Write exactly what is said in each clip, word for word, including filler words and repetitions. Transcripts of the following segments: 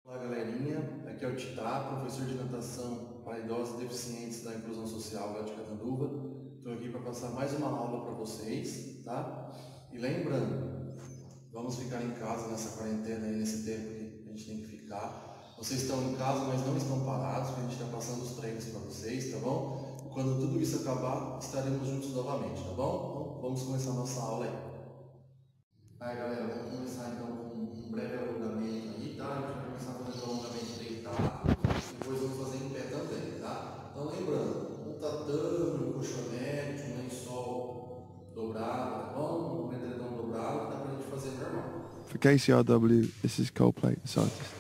Olá, galerinha. Aqui é o Titá, professor de natação para idosos deficientes da Inclusão Social de Catanduva. Estou aqui para passar mais uma aula para vocês, tá? E lembrando, vamos ficar em casa nessa quarentena aí, nesse tempo que a gente tem que ficar. Vocês estão em casa, mas não estão parados, porque a gente está passando os treinos para vocês, tá bom? E quando tudo isso acabar, estaremos juntos novamente, tá bom? Então, vamos começar a nossa aula aí. Aí, galera, vamos começar então com um breve alongamento aí, tá? A gente vai começar fazendo o alongamento deitado, depois vamos fazer em pé também, tá? Então, lembrando, um tatame, um colchonete, um lençol dobrado, tá bom? Um edredom dobrado, dá pra gente fazer normal. For K C R W, this is Coldplay, the scientist.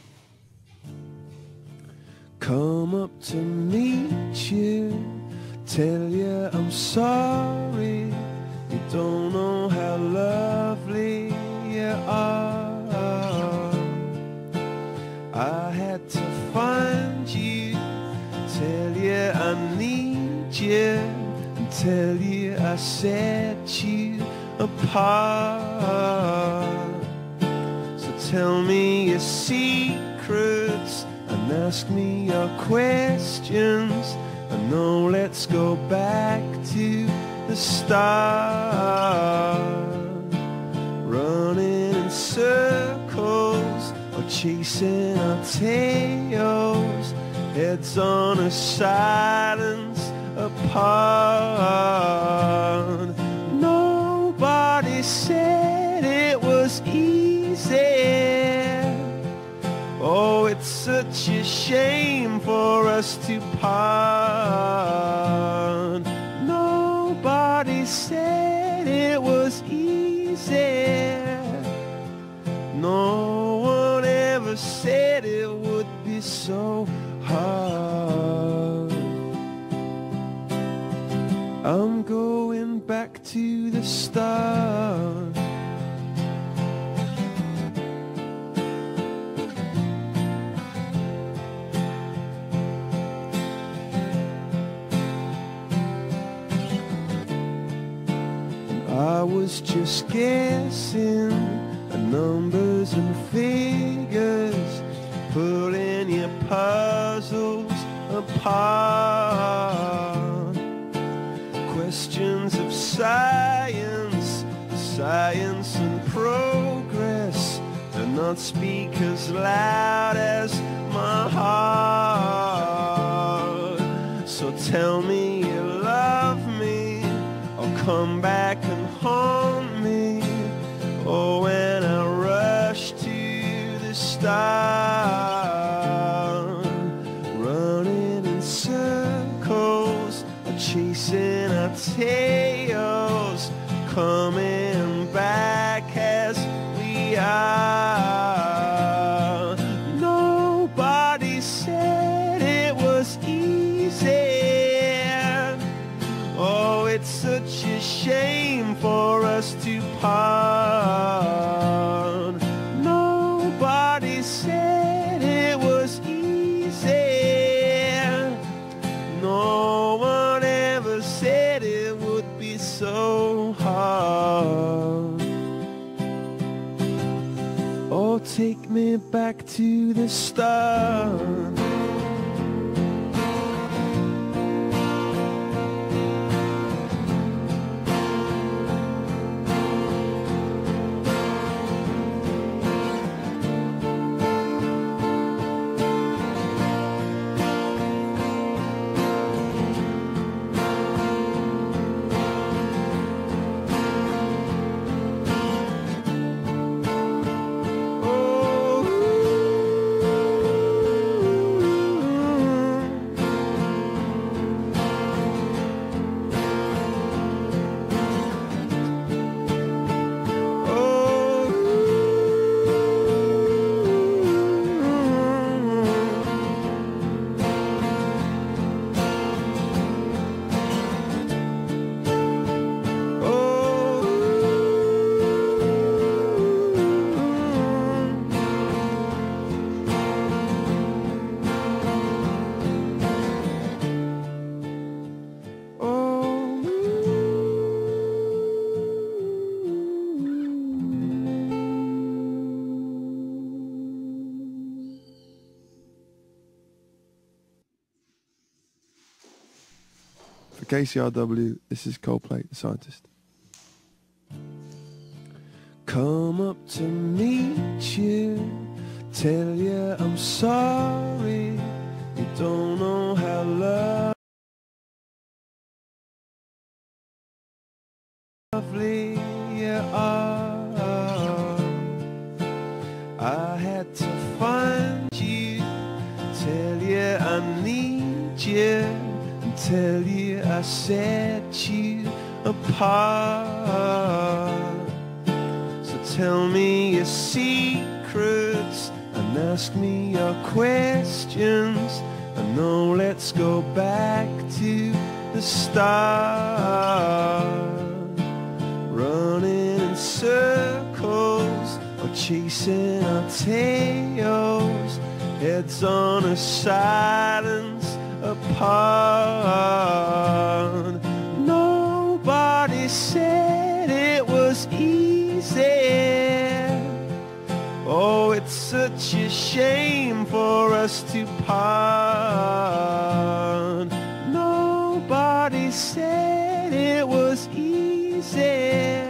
Come up to meet you, tell you I'm sorry. You don't know how lovely you are. I had to find you, tell you I need you, and tell you I set you apart. So tell me your secrets and ask me your questions. And now let's go back to the start. Running in circles or chasing our tails, heads on a silence apart. Nobody said it was easy. Oh, it's such a shame for us to part. Nobody said it was easy. No one ever said it would be so hard. I'm going back to the start. I was just guessing at numbers and figures, pulling your puzzles apart. Questions of science, science and progress do not speak as loud as my heart. So tell me you love me, or come back and haunt me. Oh, when I rush to the start, running in circles, chasing our tails, coming back as we are. Nobody said it was easy. Oh, it's such a shame for us to part. Nobody said it was easy. No one ever said it would be so hard. Oh, take me back to the start. For K C R W, this is Coldplay, The Scientist. Come up to meet you, tell you I'm sorry, you don't know how lovely you are. I had to find you, tell you I need you, and tell you I set you apart. Tell me your secrets and ask me your questions. And no, let's go back to the start. Running in circles or chasing our tails, heads on a silence apart. Nobody said it was easy. Oh, it's such a shame for us to part. Nobody said it was easy.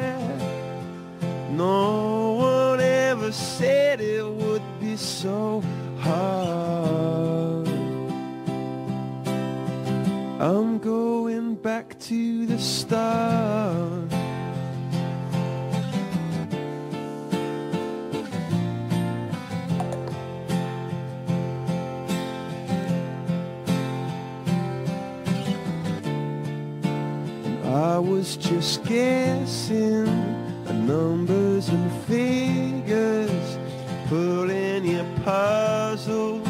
No one ever said it would be so hard. I'm going back to the start. I was just guessing the numbers and figures, pulling your puzzles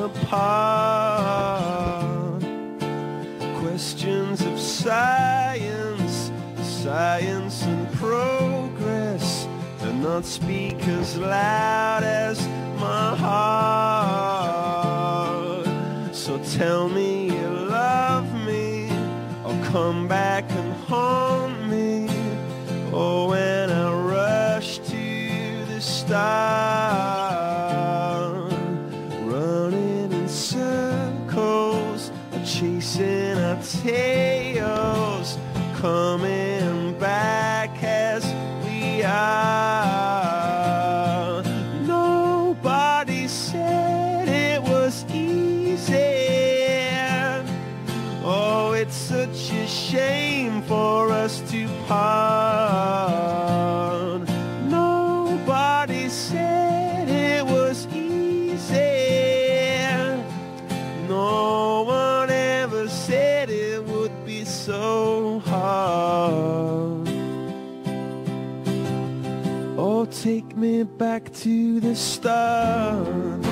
apart. Questions of science, science and progress, do not speak as loud as my heart. So tell me you love me, or come back and haunt me. Oh, when I rush to the start, running in circles, or chasing our tails, coming back as we are. Nobody said it was easy. Oh, it's such a shame for us to part. Nobody said it was easy. No one ever said it would be so hard. Oh, take me back to the start.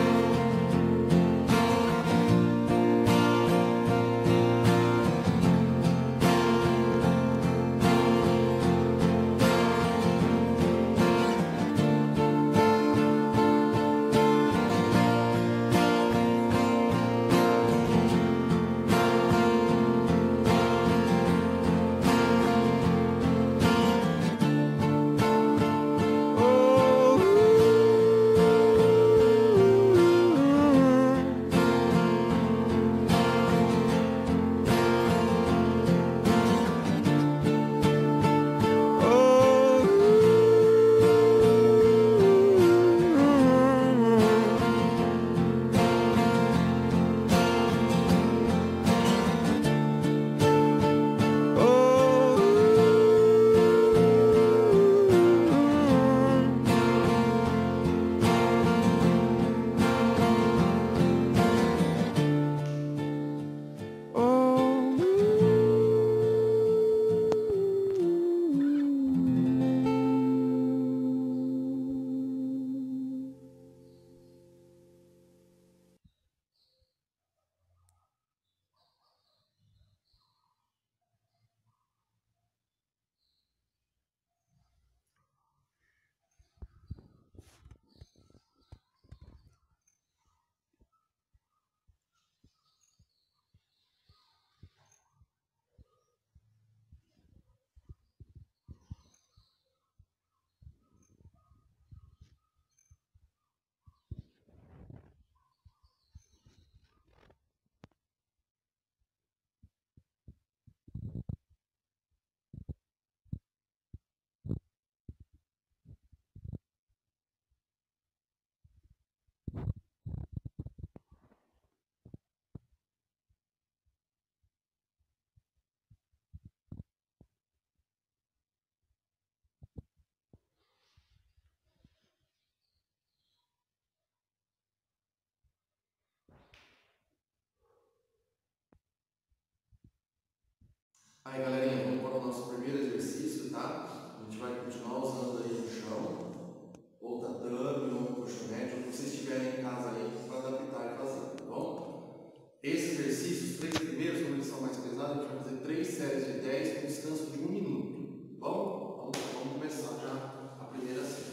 Aí, galerinha, vamos para o nosso primeiro exercício, tá? A gente vai continuar usando aí o chão, ou tatame, ou colchonete, ou o que vocês tiverem em casa aí para adaptar e fazer, tá bom? Esse exercício, os três primeiros, como eles são mais pesados, a gente vai fazer três séries de dez com descanso de um minuto, tá bom? Vamos, vamos começar já a primeira série.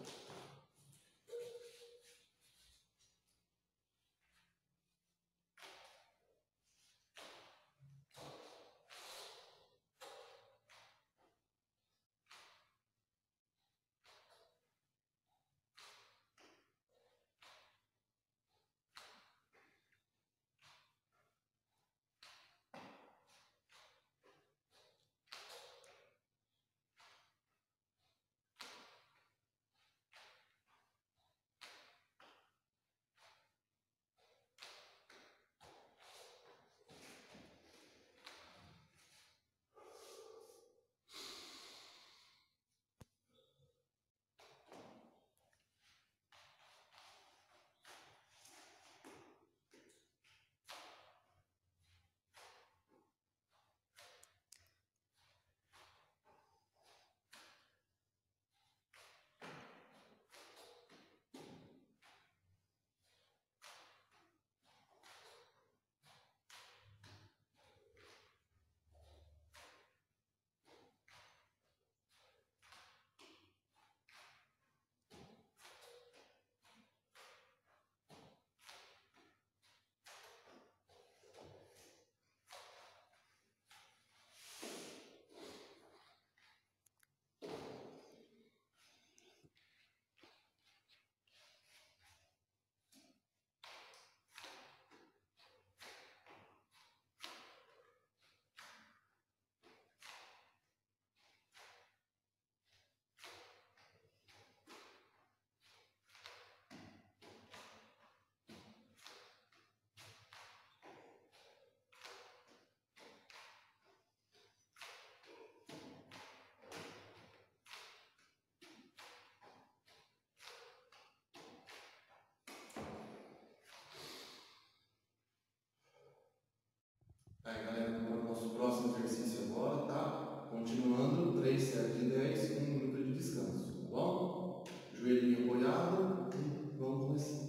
Aí, galera, vamos para o nosso próximo exercício agora, tá? Continuando, três séries de dez com um minuto de descanso, tá bom? Joelhinho apoiado e vamos começar.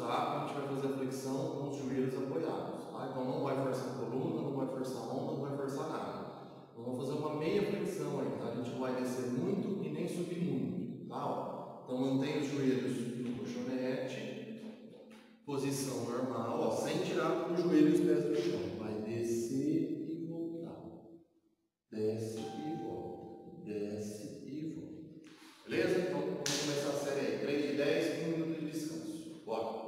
tá? A gente vai fazer a flexão com os joelhos apoiados, tá? Então não vai forçar a coluna, não vai forçar a onda, não vai forçar nada. Nós vamos fazer uma meia flexão aí, tá? A gente não vai descer muito e nem subir muito, tá? Ó. Então mantém os joelhos no colchonete, posição normal, ó, sem tirar o joelho e os pés do chão. Vai descer e voltar. Desce e volta. Desce e volta. Beleza? Então vamos começar a série aí. três de dez, um minuto de descanso. Bora!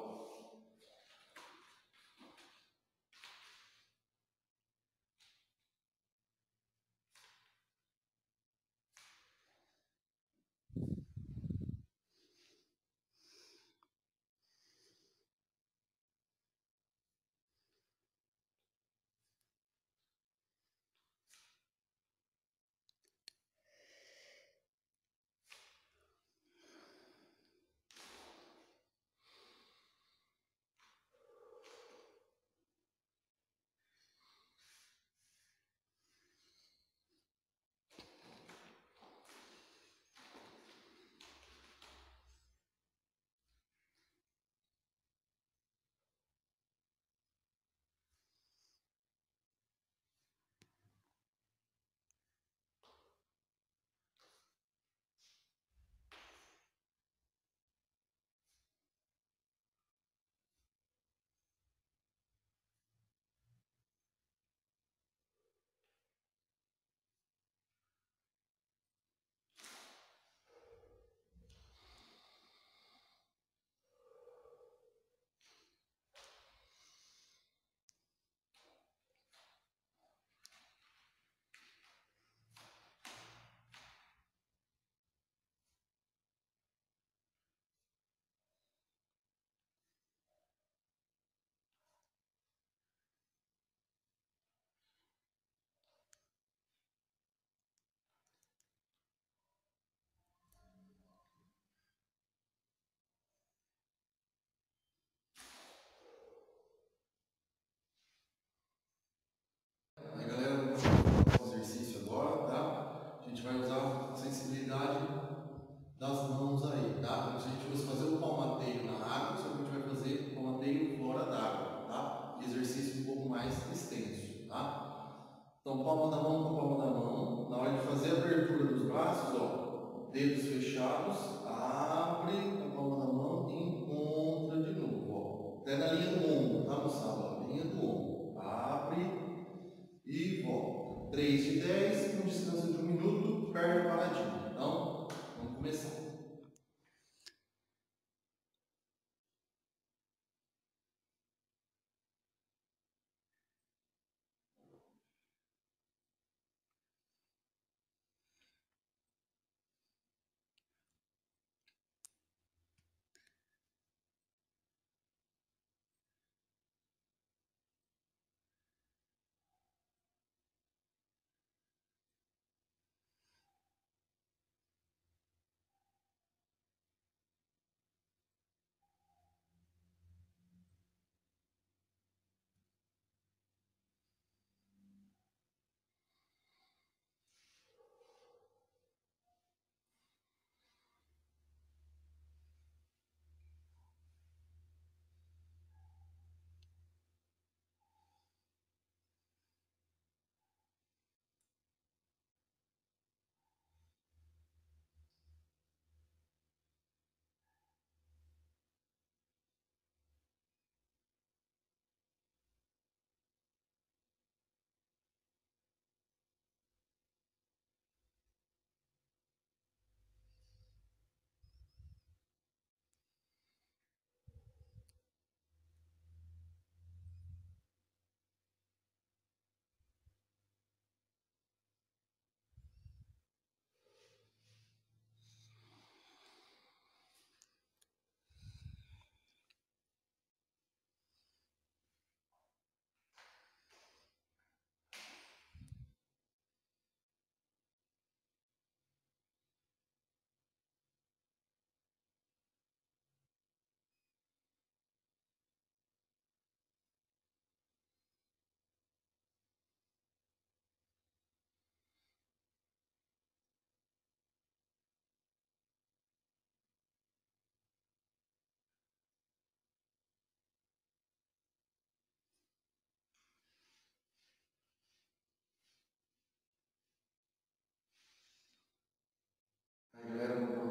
Aí galera, vamos fazer um exercício agora, tá? A gente vai usar a sensibilidade das mãos aí, tá? Como se a gente fosse fazer um palmateio na água, só que a gente vai fazer um palmateio fora d'água, tá? Exercício um pouco mais extenso, tá? Então, palma da mão com palma da mão. Na hora de fazer a abertura dos braços, ó, dedos fechados, abre a palma da mão e encontra de novo, ó. Até na linha do ombro, tá, moçada? Ó, linha do ombro. Abre e volta. três de dez, um descanso de um minuto, perna paradinha. Então, vamos começar.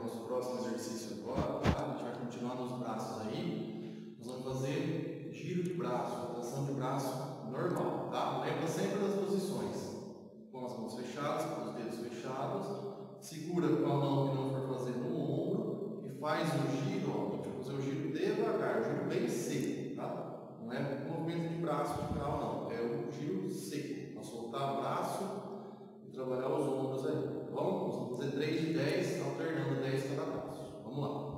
nosso próximo exercício agora, tá? A gente vai continuar nos braços aí. Nós vamos fazer giro de braço, rotação de braço normal, tá? Lembra sempre das posições. Com as mãos fechadas, com os dedos fechados. Segura com a mão que não for fazer no ombro e faz o giro, ó. A gente vai fazer o giro devagar, o giro bem seco, tá? Não é movimento de braço de canal, não. É o giro seco. Nós soltar o braço e trabalhar os ombros aí, tá bom? Nós vamos fazer três de dez, alternando dez cada braço. Vamos lá.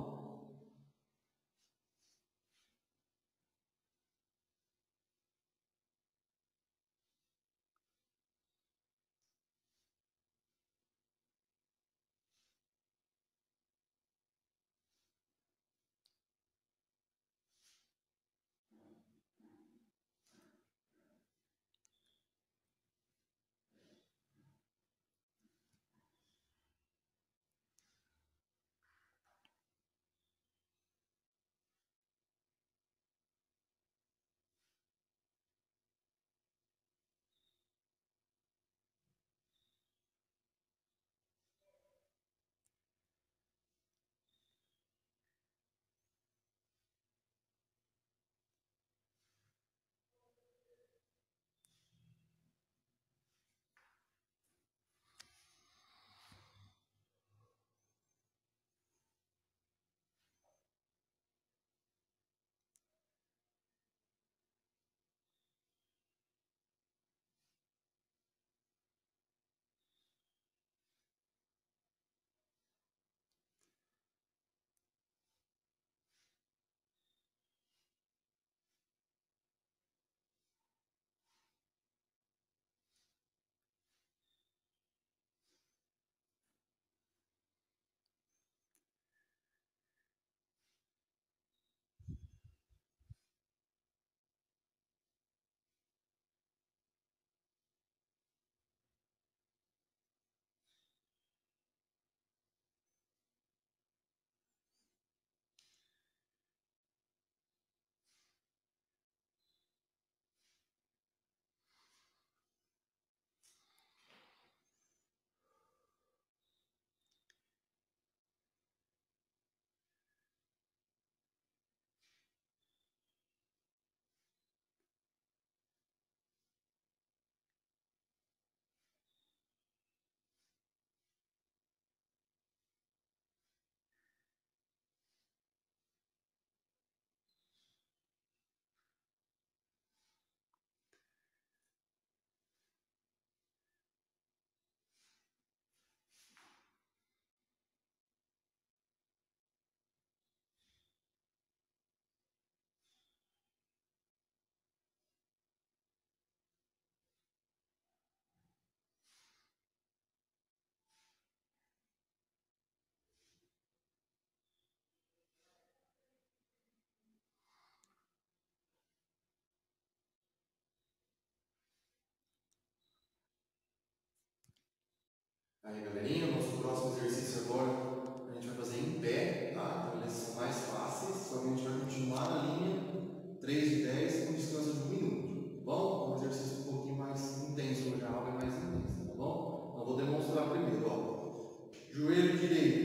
Aí, galerinha, o nosso próximo exercício agora a gente vai fazer em pé, tá? Então eles são mais fáceis, só que a gente vai continuar na linha três de dez com descanso de um minuto, tá bom? É um exercício um pouquinho mais intenso, hoje a aula é mais intensa, tá bom? Então vou demonstrar primeiro, ó. Joelho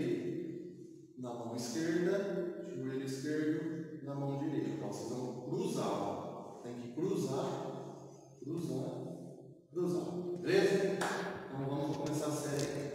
direito na mão esquerda, joelho esquerdo na mão direita. Então vocês vão cruzar, ó. Tem que cruzar, cruzar, cruzar, beleza? Então vamos começar a série.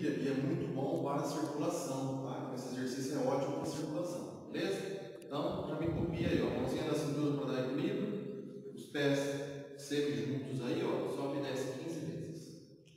hipertrofia e é muito bom para a circulação, tá? Esse exercício é ótimo para a circulação, beleza? Então, já me copia aí, ó, mãozinha da cintura para dar equilíbrio, os pés sempre juntos aí, ó, sobe e desce quinze vezes.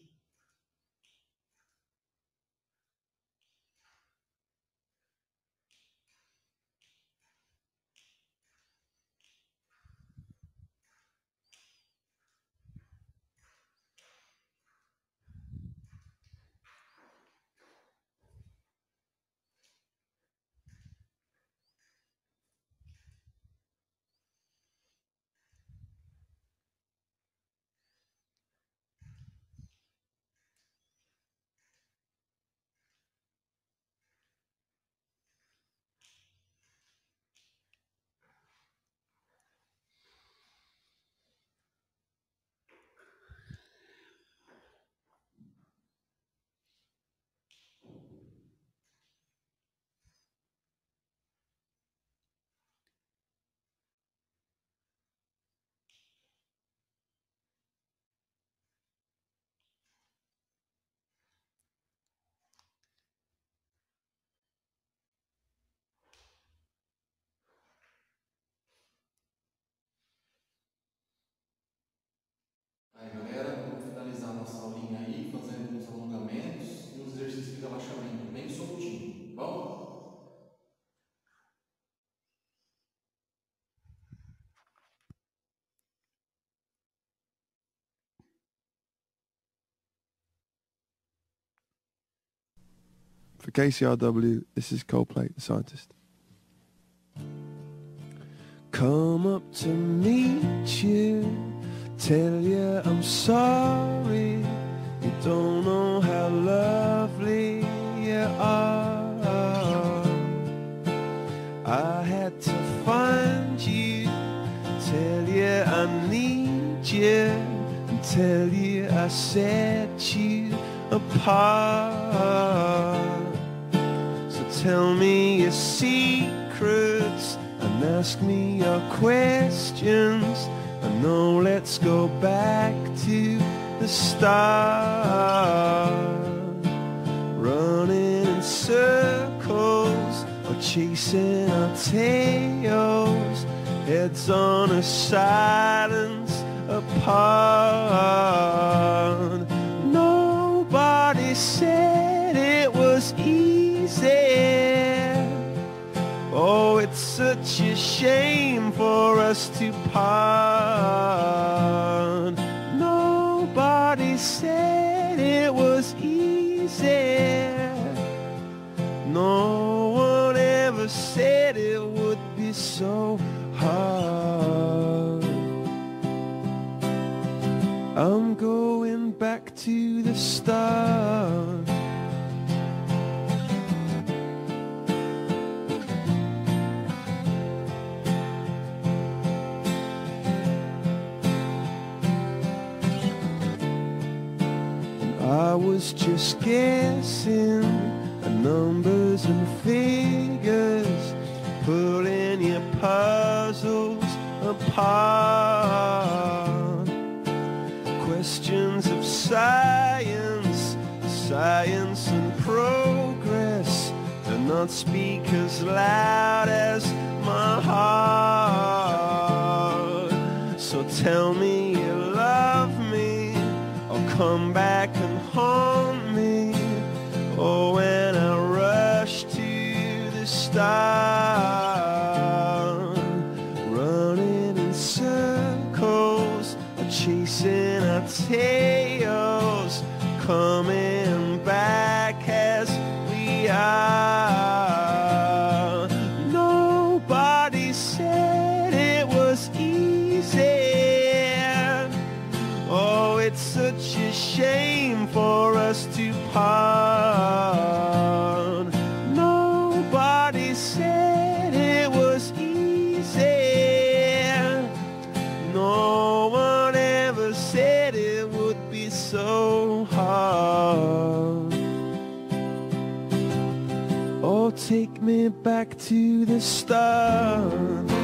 Aí galera, vamos finalizar nossa aulinha aí, fazendo uns alongamentos e uns exercícios de relaxamento, bem soltinho, tá bom? For K C R W, this is Coldplay, the scientist. Come up to meet you, tell you I'm sorry, you don't know how lovely you are. I had to find you, tell you I need you, and tell you I set you apart. So tell me your secrets and ask me your questions. I know, let's go back to the start. Running in circles or chasing our tails, heads on a silence apart. Nobody said it was easy. Oh, it's such a shame for us to part. Nobody said it was easy. No one ever said it would be so hard. I'm going back to the start. I was just guessing at numbers and figures, pulling your puzzles apart. Questions of science, science and progress do not speak as loud as my heart. So tell me you love me, or come back and haunt me. Oh, when I rush to the start, running in circles, chasing our tails, coming back as we are. Nobody said it was easy. Oh, it's such a shame for us to part. Nobody said it was easy. No one ever said it would be so hard. Oh, take me back to the start.